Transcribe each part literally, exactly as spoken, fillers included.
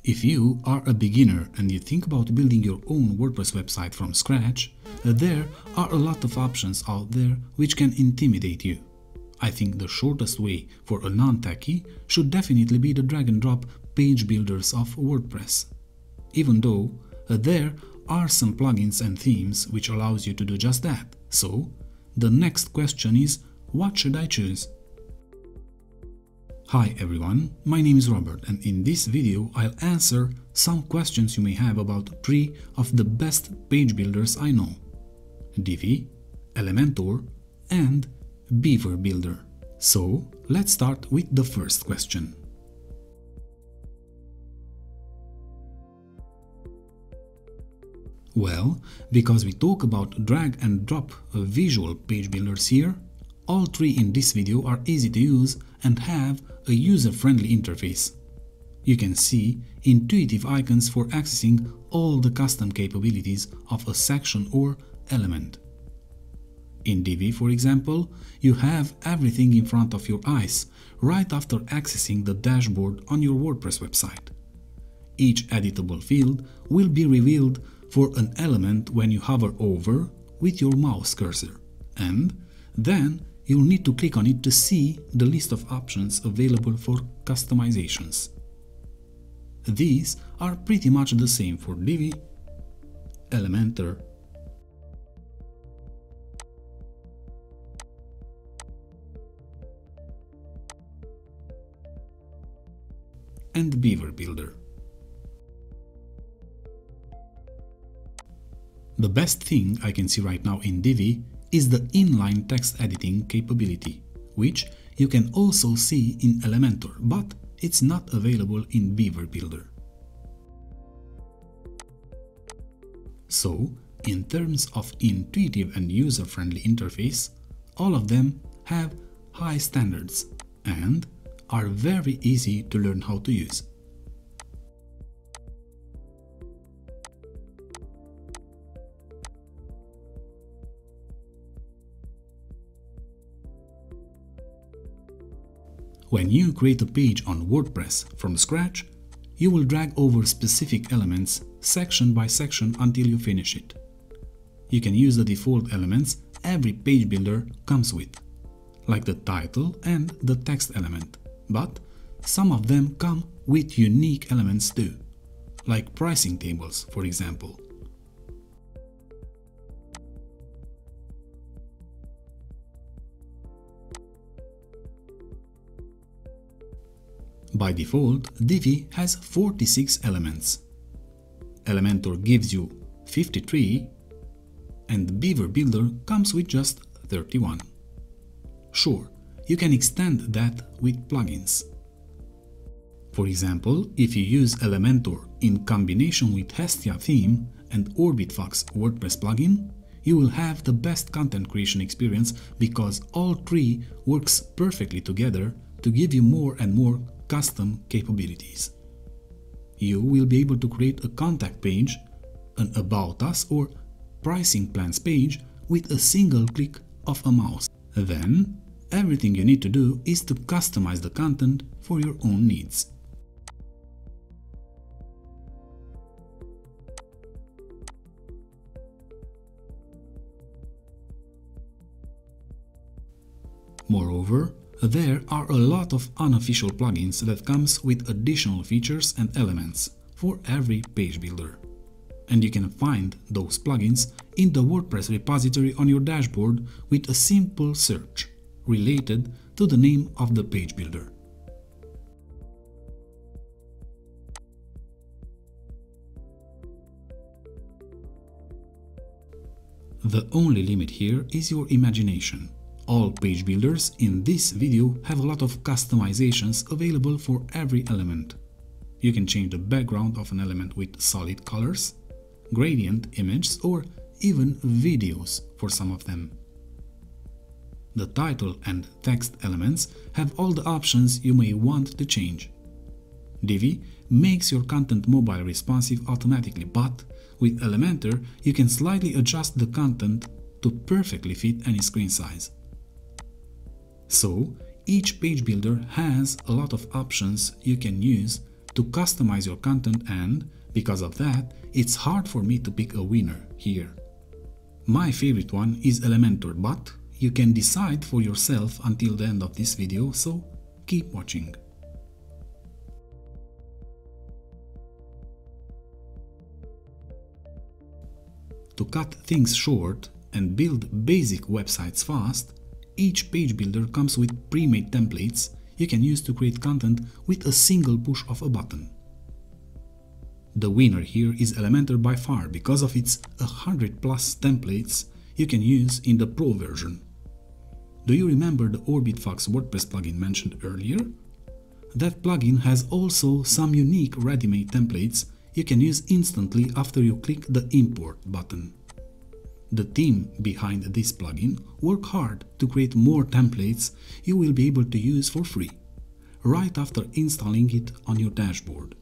If you are a beginner and you think about building your own WordPress website from scratch, there are a lot of options out there which can intimidate you. I think the shortest way for a non-techie should definitely be the drag and drop page builders of WordPress. Even though uh, there are some plugins and themes which allows you to do just that. So, the next question is, what should I choose? Hi everyone, my name is Robert, and in this video I'll answer some questions you may have about three of the best page builders I know: Divi, Elementor and Beaver Builder. So let's start with the first question. Well, because we talk about drag and drop visual page builders here, all three in this video are easy to use and have a user-friendly interface. You can see intuitive icons for accessing all the custom capabilities of a section or element. In Divi, for example, you have everything in front of your eyes right after accessing the dashboard on your WordPress website. Each editable field will be revealed for an element when you hover over with your mouse cursor, and then you'll need to click on it to see the list of options available for customizations. These are pretty much the same for Divi, Elementor, and Beaver Builder. The best thing I can see right now in Divi is the inline text editing capability, which you can also see in Elementor, but it's not available in Beaver Builder. So, in terms of intuitive and user-friendly interface, all of them have high standards and are very easy to learn how to use. When you create a page on WordPress from scratch, you will drag over specific elements section by section until you finish it. You can use the default elements every page builder comes with, like the title and the text element, but some of them come with unique elements too, like pricing tables, for example. By default, Divi has forty-six elements. Elementor gives you fifty-three, and Beaver Builder comes with just thirty-one. Sure, you can extend that with plugins. For example, if you use Elementor in combination with Hestia theme and OrbitFox WordPress plugin, you will have the best content creation experience because all three works perfectly together to give you more and more custom capabilities. You will be able to create a contact page, an About Us or pricing plans page with a single click of a mouse. Then, everything you need to do is to customize the content for your own needs. Moreover, there are a lot of unofficial plugins that comes with additional features and elements for every page builder. And you can find those plugins in the WordPress repository on your dashboard with a simple search related to the name of the page builder. The only limit here is your imagination. All page builders in this video have a lot of customizations available for every element. You can change the background of an element with solid colors, gradient images, or even videos for some of them. The title and text elements have all the options you may want to change. Divi makes your content mobile responsive automatically, but with Elementor you can slightly adjust the content to perfectly fit any screen size. So, each page builder has a lot of options you can use to customize your content, and because of that, it's hard for me to pick a winner here. My favorite one is Elementor, but you can decide for yourself until the end of this video, so keep watching. To cut things short and build basic websites fast, each page builder comes with pre-made templates you can use to create content with a single push of a button. The winner here is Elementor by far because of its one hundred plus templates you can use in the Pro version. Do you remember the OrbitFox WordPress plugin mentioned earlier? That plugin has also some unique ready-made templates you can use instantly after you click the import button. The team behind this plugin work hard to create more templates you will be able to use for free, right after installing it on your dashboard.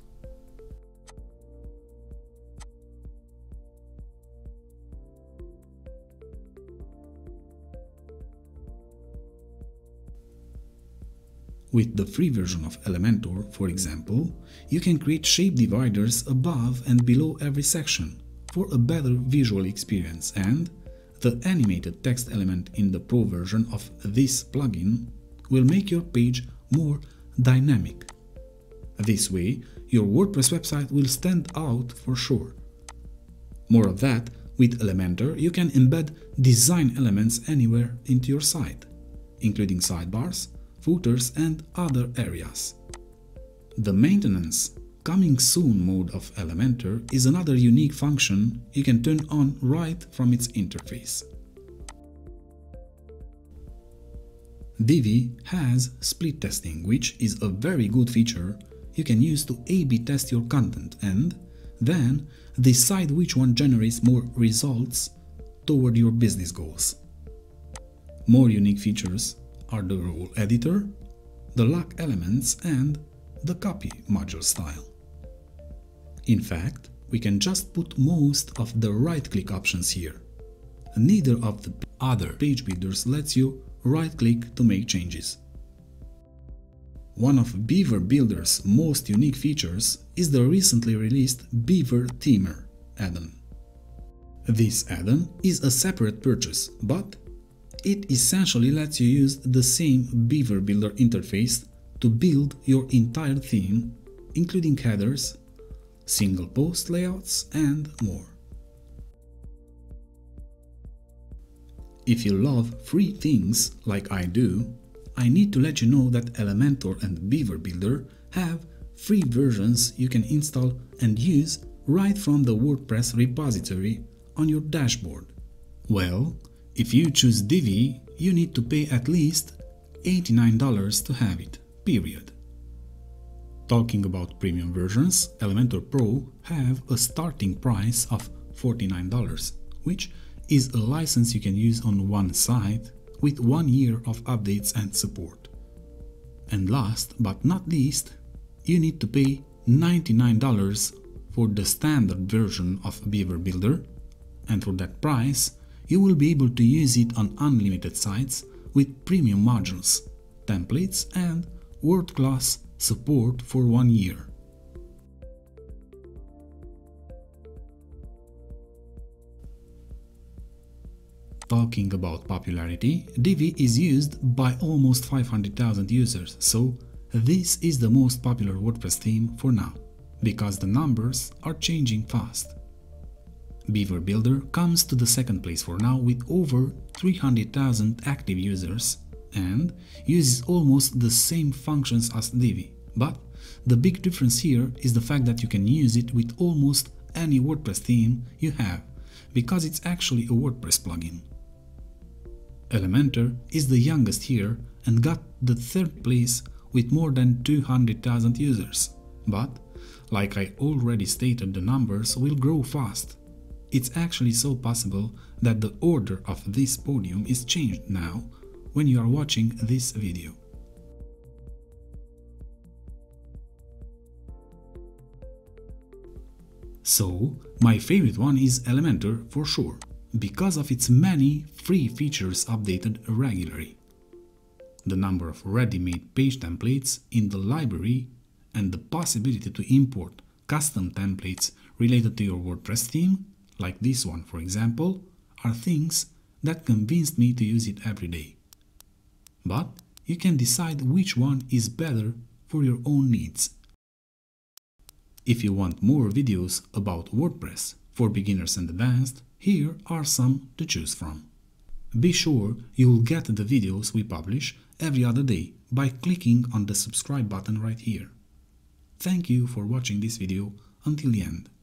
With the free version of Elementor, for example, you can create shape dividers above and below every section for a better visual experience, and the animated text element in the Pro version of this plugin will make your page more dynamic. This way, your WordPress website will stand out for sure. More of that, with Elementor you can embed design elements anywhere into your site, including sidebars, footers and other areas. The maintenance coming soon mode of Elementor is another unique function you can turn on right from its interface. Divi has split testing, which is a very good feature you can use to A B test your content and then decide which one generates more results toward your business goals. More unique features are the role editor, the lock elements and the copy module style. In fact, we can just put most of the right-click options here. Neither of the other page builders lets you right-click to make changes. One of Beaver Builder's most unique features is the recently released Beaver Themer add-on. This add-on is a separate purchase, but it essentially lets you use the same Beaver Builder interface to build your entire theme, including headers, single post layouts, and more. If you love free things like I do, I need to let you know that Elementor and Beaver Builder have free versions you can install and use right from the WordPress repository on your dashboard. Well, if you choose Divi, you need to pay at least eighty-nine dollars to have it, period. Talking about premium versions, Elementor Pro have a starting price of forty-nine dollars, which is a license you can use on one site with one year of updates and support. And last but not least, you need to pay ninety-nine dollars for the standard version of Beaver Builder, and for that price, you will be able to use it on unlimited sites with premium modules, templates and world-class support for one year. Talking about popularity, Divi is used by almost five hundred thousand users, so this is the most popular WordPress theme for now, because the numbers are changing fast. Beaver Builder comes to the second place for now with over three hundred thousand active users and uses almost the same functions as Divi, but the big difference here is the fact that you can use it with almost any WordPress theme you have, because it's actually a WordPress plugin. Elementor is the youngest here and got the third place with more than two hundred thousand users, but like I already stated, the numbers will grow fast. It's actually so possible that the order of this podium is changed now when you are watching this video. So, my favorite one is Elementor for sure, because of its many free features updated regularly. The number of ready-made page templates in the library and the possibility to import custom templates related to your WordPress theme, like this one for example, are things that convinced me to use it every day. But you can decide which one is better for your own needs. If you want more videos about WordPress for beginners and advanced, here are some to choose from. Be sure you'll get the videos we publish every other day by clicking on the subscribe button right here. Thank you for watching this video until the end.